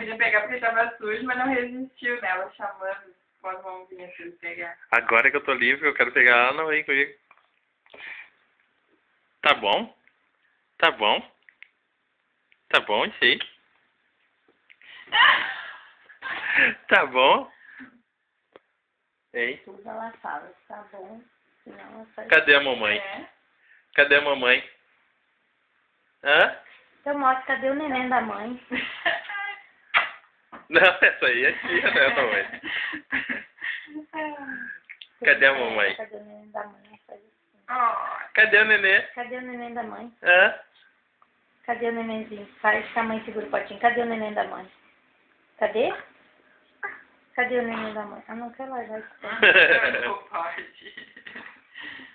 vinha pegar porque tava sujo, mas não resistiu, né? Ela chamando com as mãozinhas pra ele pegar. Agora que eu tô livre, eu quero pegar ela, não vem comigo. Tá bom? Tá bom? Tá bom isso aí? Tá bom? Hein? Tudo ela fala, tá bom? Senão ela faz... Cadê a mamãe? É? Cadê a mamãe? Hã? Então mostra, cadê o neném da mãe? Não, essa aí é tia, né, mamãe? Cadê a mamãe? Cadê o neném da mãe? Faz assim. Oh, Cadê o nenê? Cadê o neném da mãe? Hã? Cadê o nenenzinho? Faz que a mãe segura o potinho. Cadê o neném da mãe? Cadê? Cadê o neném da mãe? Ah, não quer largar isso. não pode.